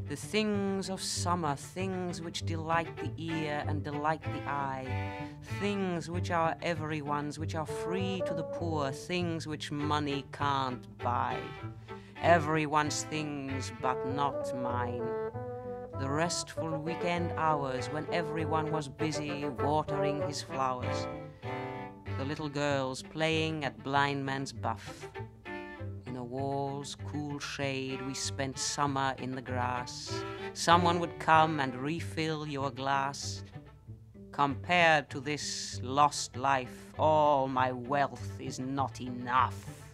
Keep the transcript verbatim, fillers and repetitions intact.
The things of summer, things which delight the ear and delight the eye, things which are everyone's, which are free to the poor, things which money can't buy. Everyone's things, but not mine. The restful weekend hours when everyone was busy watering his flowers. The little girls playing at blind man's buff. In the wall's cool shade we spent summer in the grass. Someone would come and refill your glass. Compared to this lost life, all my wealth is not enough.